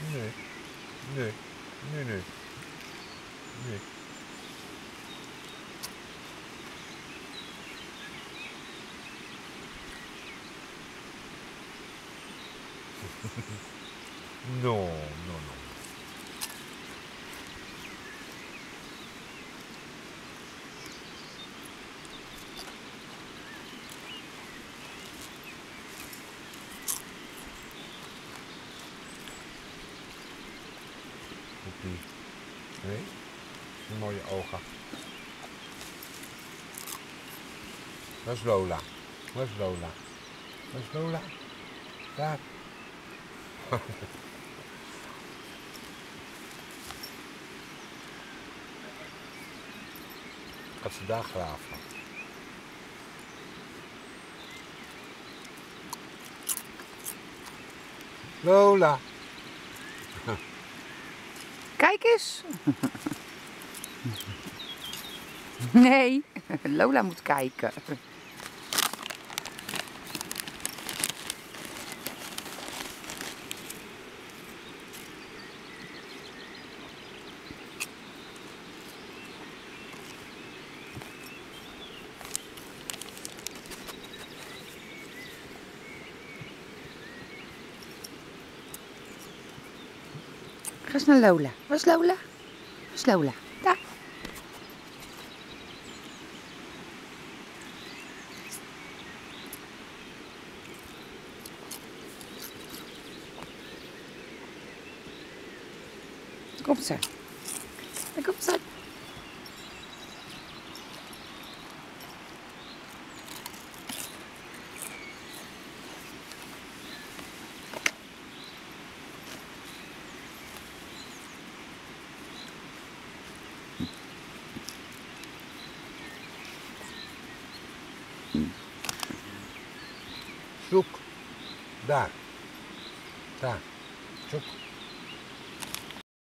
Nee, nee, nee, nee, nee. No, no, no. Poepie. Nee? Die mooie ogen. Dat is Lola. Dat is Lola. Dat is Lola. Daar. Gaat ze daar graven. Lola. Kijk eens. Nee, Lola moet kijken. Ga eens naar Lola. Waar is Lola? Waar is Lola? Daar. Daar komt ze. Daar komt ze. Zoek. Daar. Daar. Zoek.